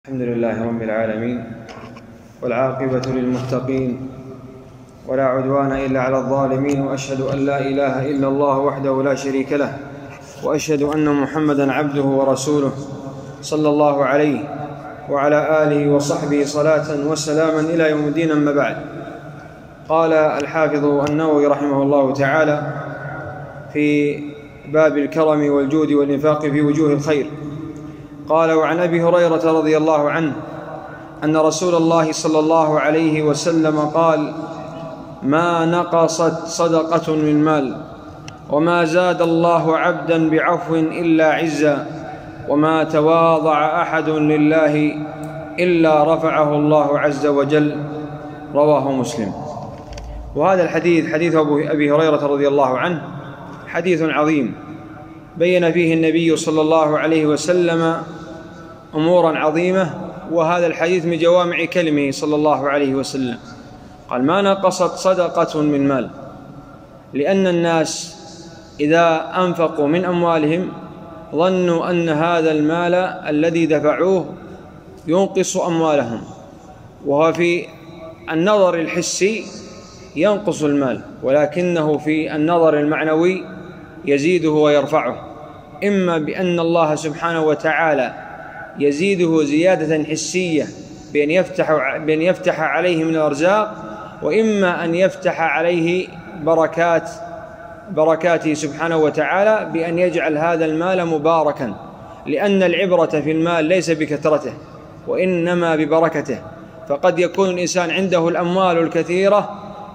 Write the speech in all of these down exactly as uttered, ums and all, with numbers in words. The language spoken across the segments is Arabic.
الحمد لله رب العالمين، والعاقبة للمتقين، ولا عدوان إلا على الظالمين، وأشهد أن لا إله إلا الله وحده لا شريك له، وأشهد أن محمدًا عبده ورسوله صلى الله عليه وعلى آله وصحبه صلاة وسلاما إلى يوم الدين. أما بعد، قال الحافظ النووي رحمه الله تعالى في باب الكرم والجود والإنفاق في وجوه الخير، قال: وعن أبي هريرة رضي الله عنه أن رسول الله صلى الله عليه وسلم قال: ما نقصت صدقة من مال، وما زاد الله عبدا بعفو إلا عزا، وما تواضع أحد لله إلا رفعه الله عز وجل. رواه مسلم. وهذا الحديث حديث أبي هريرة رضي الله عنه حديث عظيم، بين فيه النبي صلى الله عليه وسلم أموراً عظيمة، وهذا الحديث من جوامع كلمه صلى الله عليه وسلم. قال: ما نقصت صدقة من مال، لأن الناس إذا أنفقوا من أموالهم ظنوا أن هذا المال الذي دفعوه ينقص أموالهم، وهو في النظر الحسي ينقص المال، ولكنه في النظر المعنوي يزيده ويرفعه، إما بأن الله سبحانه وتعالى يزيده زيادة حسية بأن يفتح, بأن يفتح عليه من الأرزاق، وإما أن يفتح عليه بركات بركاته سبحانه وتعالى بأن يجعل هذا المال مباركا، لأن العبرة في المال ليس بكثرته وإنما ببركته. فقد يكون الإنسان عنده الأموال الكثيرة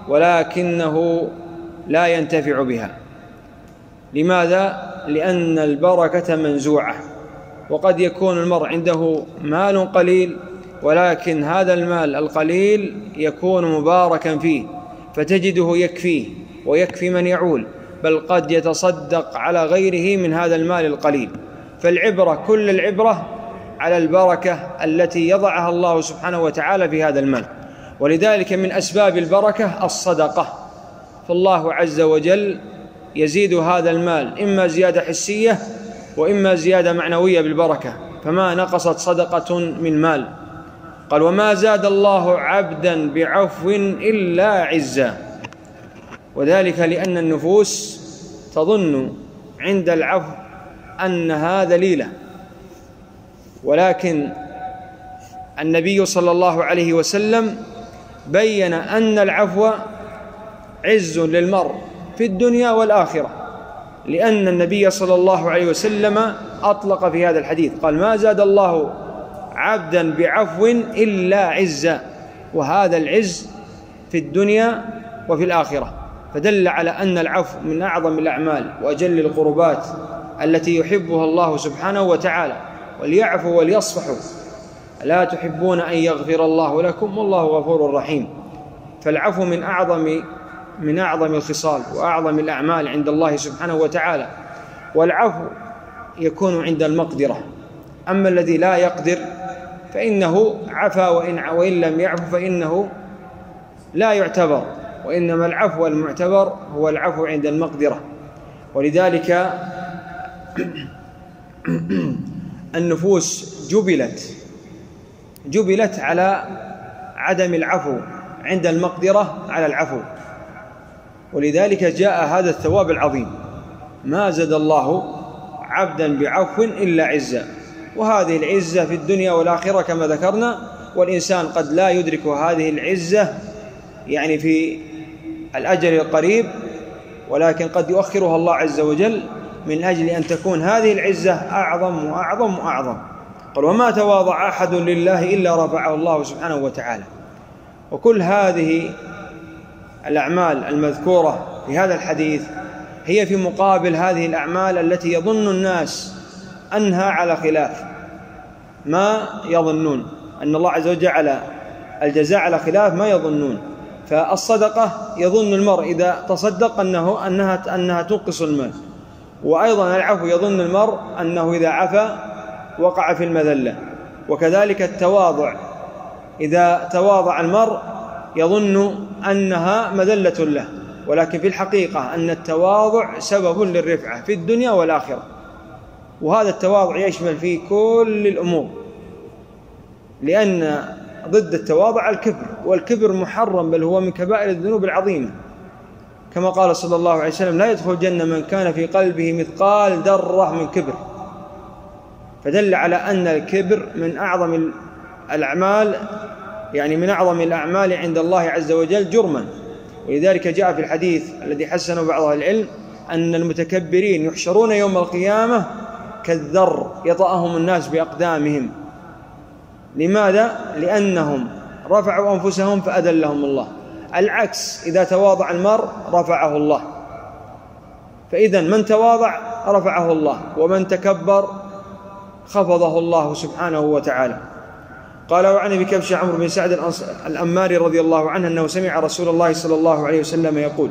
ولكنه لا ينتفع بها. لماذا؟ لأن البركة منزوعة. وقد يكون المرء عنده مال قليل، ولكن هذا المال القليل يكون مباركا فيه، فتجده يكفيه ويكفي من يعول، بل قد يتصدق على غيره من هذا المال القليل. فالعبرة، كل العبرة على البركة التي يضعها الله سبحانه وتعالى في هذا المال. ولذلك من أسباب البركة الصدقة، فالله عز وجل يزيد هذا المال إما زيادة حسية وإما زيادة معنوية بالبركة. فما نقصت صدقة من مال. قال: وما زاد الله عبدا بعفو إلا عزا، وذلك لأن النفوس تظن عند العفو أنها ذليلة، ولكن النبي صلى الله عليه وسلم بين أن العفو عز للمرء في الدنيا والآخرة، لأن النبي صلى الله عليه وسلم أطلق في هذا الحديث، قال: ما زاد الله عبدا بعفو إلا عزا، وهذا العز في الدنيا وفي الآخرة. فدل على أن العفو من أعظم الأعمال وأجل القربات التي يحبها الله سبحانه وتعالى. وليعفوا وليصفحوا، لا تحبون أن يغفر الله لكم والله غفور رحيم. فالعفو من أعظم من أعظم الخصال وأعظم الأعمال عند الله سبحانه وتعالى. والعفو يكون عند المقدرة، أما الذي لا يقدر فإنه عفا، وإن, وإن لم يعفو فإنه لا يعتبر، وإنما العفو المعتبر هو العفو عند المقدرة. ولذلك النفوس جبلت جبلت على عدم العفو عند المقدرة على العفو، ولذلك جاء هذا الثواب العظيم: ما زاد الله عبدا بعفو إلا عزا. وهذه العزة في الدنيا والآخرة كما ذكرنا، والإنسان قد لا يدرك هذه العزة يعني في الأجل القريب، ولكن قد يؤخرها الله عز وجل من أجل أن تكون هذه العزة أعظم وأعظم وأعظم. قال: وما تواضع أحد لله إلا رفعه الله سبحانه وتعالى. وكل هذه الأعمال المذكورة في هذا الحديث هي في مقابل هذه الأعمال التي يظن الناس أنها على خلاف ما يظنون، أن الله عز وجل جعل الجزاء على خلاف ما يظنون. فالصدقة يظن المرء إذا تصدق أنه أنها أنها تنقص المال، وأيضا العفو يظن المرء أنه إذا عفا وقع في المذلة. وكذلك التواضع، إذا تواضع المرء يظن أنها مذلة له، ولكن في الحقيقة أن التواضع سبب للرفعة في الدنيا والآخرة. وهذا التواضع يشمل فيه كل الأمور، لأن ضد التواضع الكبر، والكبر محرم، بل هو من كبائر الذنوب العظيمة، كما قال صلى الله عليه وسلم: لا يدخل الجنة من كان في قلبه مثقال ذرة من كبر. فدل على أن الكبر من أعظم الأعمال، يعني من أعظم الأعمال عند الله عز وجل جرما. ولذلك جاء في الحديث الذي حسنه بعض أهل العلم أن المتكبرين يحشرون يوم القيامة كالذر يطأهم الناس بأقدامهم. لماذا؟ لأنهم رفعوا أنفسهم فأذلهم الله. العكس، إذا تواضع المرء رفعه الله. فإذا من تواضع رفعه الله، ومن تكبر خفضه الله سبحانه وتعالى. قال: وعن أبي كبش عمرو بن سعد الأماري رضي الله عنه أنه سمع رسول الله صلى الله عليه وسلم يقول: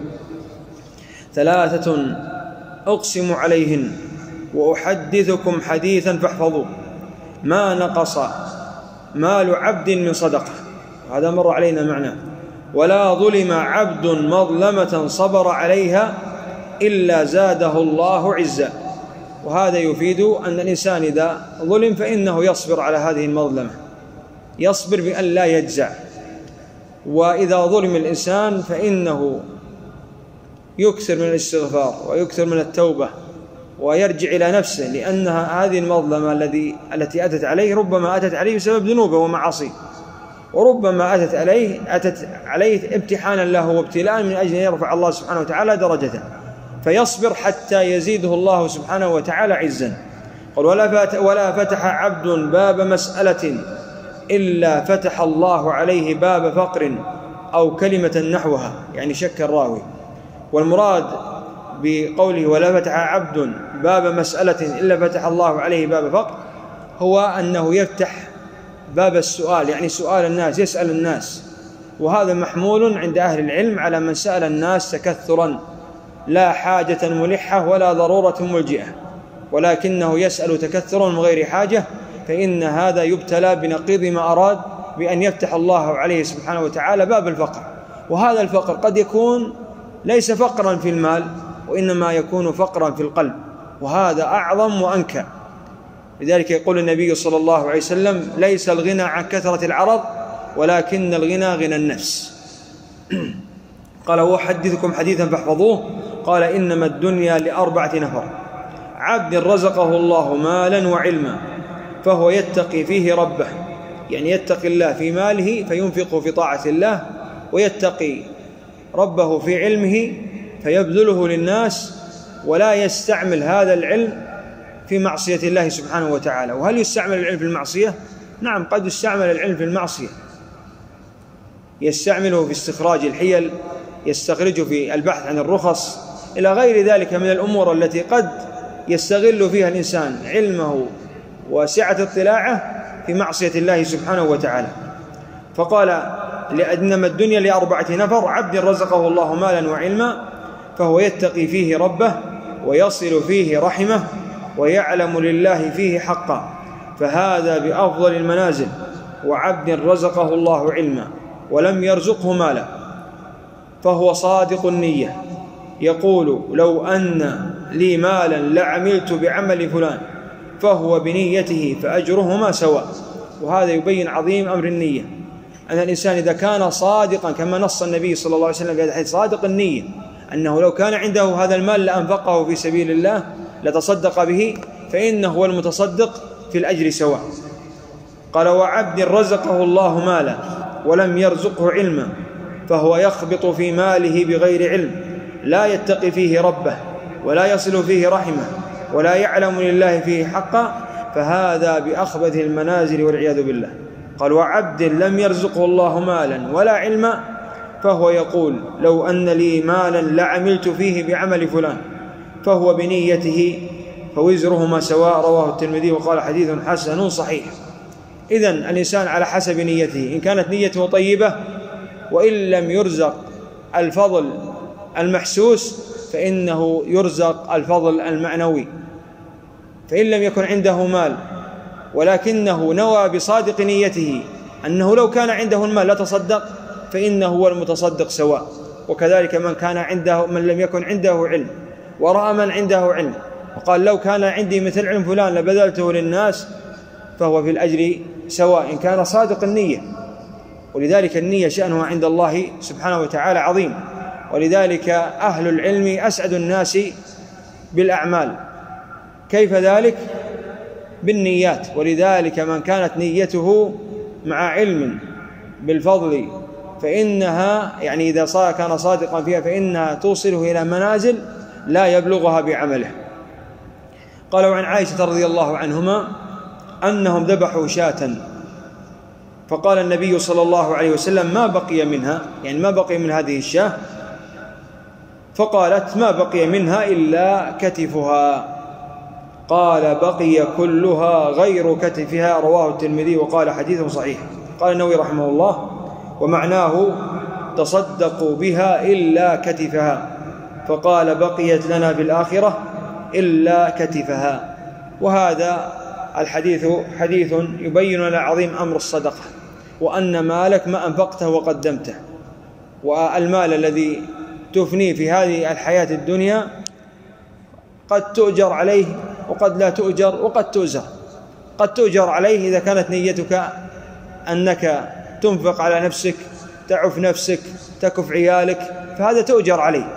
ثلاثة أقسم عليهن وأحدثكم حديثا فاحفظوا: ما نقص مال عبد من صدقة، هذا مر علينا معناه، ولا ظلم عبد مظلمة صبر عليها إلا زاده الله عزا. وهذا يفيد أن الإنسان إذا ظلم فإنه يصبر على هذه المظلمة، يصبر بأن لا يجزع. وإذا ظلم الإنسان فإنه يكثر من الاستغفار ويكثر من التوبة ويرجع إلى نفسه، لأنها هذه المظلمة التي التي أتت عليه ربما أتت عليه بسبب ذنوبه ومعاصيه، وربما أتت عليه أتت عليه امتحانا له وابتلاء من أجل أن يرفع الله سبحانه وتعالى درجته، فيصبر حتى يزيده الله سبحانه وتعالى عزا. قال: ولا فتح عبد باب مسألة إلا فتح الله عليه باب فقر أو كلمة نحوها، يعني شك الراوي. والمراد بقوله ولا فتح عبد باب مسألة إلا فتح الله عليه باب فقر هو أنه يفتح باب السؤال، يعني سؤال الناس، يسأل الناس. وهذا محمول عند أهل العلم على من سأل الناس تكثرا، لا حاجة ملحة ولا ضرورة ملجئة، ولكنه يسأل تكثرا من غير حاجة، فإن هذا يبتلى بنقيض ما أراد بأن يفتح الله عليه سبحانه وتعالى باب الفقر. وهذا الفقر قد يكون ليس فقرا في المال، وإنما يكون فقرا في القلب، وهذا أعظم وأنكى. لذلك يقول النبي صلى الله عليه وسلم: ليس الغنى عن كثرة العرض ولكن الغنى غنى النفس. قال: وأحدثكم حديثا فاحفظوه. قال: إنما الدنيا لأربعة نفر: عبد رزقه الله مالا وعلما فهو يتقي فيه ربه، يعني يتقي الله في ماله فينفقه في طاعة الله، ويتقي ربه في علمه فيبذله للناس ولا يستعمل هذا العلم في معصية الله سبحانه وتعالى. وهل يستعمل العلم في المعصية؟ نعم، قد يستعمل العلم في المعصية، يستعمله في استخراج الحيل، يستخرجه في البحث عن الرخص، إلى غير ذلك من الأمور التي قد يستغل فيها الإنسان علمه وسعة اطلاعه في معصية الله سبحانه وتعالى. فقال: لأنما الدنيا لأربعة نفر: عبد رزقه الله مالا وعلما فهو يتقي فيه ربه ويصل فيه رحمه ويعلم لله فيه حقا، فهذا بأفضل المنازل. وعبد رزقه الله علما ولم يرزقه مالا فهو صادق النية، يقول: لو أن لي مالا لعملت بعمل فلان، فهو بنيته فأجرهما سواء. وهذا يبين عظيم أمر النية، أن الإنسان إذا كان صادقا كما نص النبي صلى الله عليه وسلم في هذا الحديث، صادق النية، أنه لو كان عنده هذا المال لأنفقه في سبيل الله لتصدق به، فإنه هو المتصدق في الأجر سواء. قال: وعبد رزقه الله مالا ولم يرزقه علما فهو يخبط في ماله بغير علم، لا يتقي فيه ربه ولا يصل فيه رحمه ولا يعلم لله فيه حقا، فهذا بأخبث المنازل والعياذ بالله. قال: وعبد لم يرزقه الله مالا ولا علما فهو يقول: لو أن لي مالا لعملت فيه بعمل فلان، فهو بنيته فوزرهما سواء. رواه الترمذي وقال: حديث حسن صحيح. إذن الإنسان على حسب نيته، إن كانت نيته طيبة وإن لم يرزق الفضل المحسوس فإنه يرزق الفضل المعنوي. فإن لم يكن عنده مال ولكنه نوى بصادق نيته أنه لو كان عنده المال لتصدق، فإنه هو المتصدق سواء. وكذلك من كان عنده من لم يكن عنده علم ورأى من عنده علم وقال: لو كان عندي مثل علم فلان لبذلته للناس، فهو في الأجر سواء إن كان صادق النية، ولذلك النية شأنها عند الله سبحانه وتعالى عظيم، ولذلك أهل العلم أسعد الناس بالأعمال. كيف ذلك؟ بالنيات. ولذلك من كانت نيته مع علم بالفضل فإنها يعني إذا كان صادقا فيها فإنها توصله إلى منازل لا يبلغها بعمله. قالوا عن عائشة رضي الله عنهما أنهم ذبحوا شاة، فقال النبي صلى الله عليه وسلم ما بقي منها، يعني ما بقي من هذه الشاة، فقالت ما بقي منها إلا كتفها، قال بقي كلها غير كتفها، رواه الترمذي وقال حديث صحيح. قال النووي رحمه الله ومعناه تصدقوا بها إلا كتفها، فقال بقيت لنا في الآخرة إلا كتفها. وهذا الحديث حديث يبين لنا عظيم أمر الصدقة، وأن مالك ما أنفقته وقدمته، والمال الذي تفنيه في هذه الحياة الدنيا قد تؤجر عليه وقد لا تؤجر وقد تؤزر. قد تؤجر عليه إذا كانت نيتك أنك تنفق على نفسك، تعف نفسك، تكف عيالك، فهذا تؤجر عليه،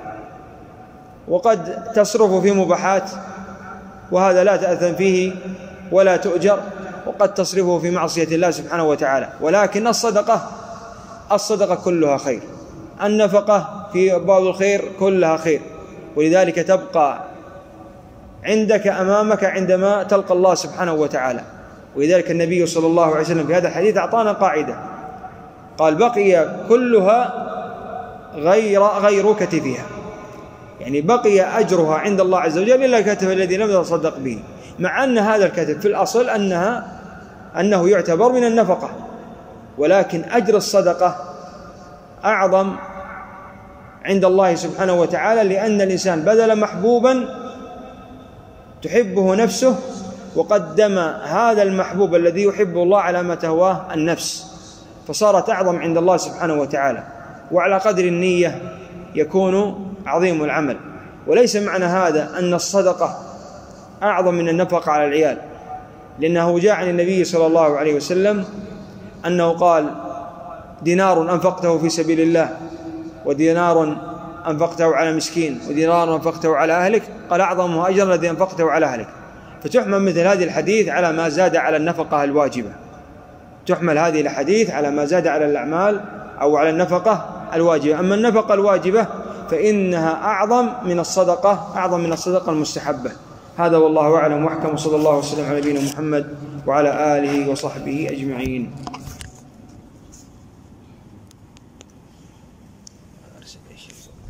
وقد تصرف في مباحات وهذا لا تأثم فيه ولا تؤجر، وقد تصرفه في معصية الله سبحانه وتعالى. ولكن الصدقة الصدقة كلها خير، النفقة في بعض الخير كلها خير، ولذلك تبقى عندك أمامك عندما تلقى الله سبحانه وتعالى. ولذلك النبي صلى الله عليه وسلم في هذا الحديث أعطانا قاعدة، قال بقي كلها غير غير كتفها، يعني بقي أجرها عند الله عز وجل إلا الكتف الذي لم يتصدق به، مع أن هذا الكتف في الأصل أنها أنه يعتبر من النفقة، ولكن أجر الصدقة أعظم عند الله سبحانه وتعالى، لأن الإنسان بذل محبوبا تحبه نفسه وقدم هذا المحبوب الذي يحبه الله على ما تهواه النفس، فصارت أعظم عند الله سبحانه وتعالى. وعلى قدر النية يكون عظيم العمل. وليس معنى هذا أن الصدقة أعظم من النفقة على العيال، لأنه جاء عن النبي صلى الله عليه وسلم أنه قال دينار أنفقته في سبيل الله، ودينار أنفقته على مسكين، ودينار أنفقته على أهلك، قال أعظمه أجر الذي أنفقته على أهلك. فتحمل مثل هذه الحديث على ما زاد على النفقة الواجبة، تحمل هذه الحديث على ما زاد على الأعمال أو على النفقة الواجبة. أما النفقة الواجبة فإنها أعظم من الصدقة أعظم من الصدقة المستحبة. هذا والله أعلم وأحكم، صلى الله وسلم على نبينا محمد وعلى آله وصحبه أجمعين.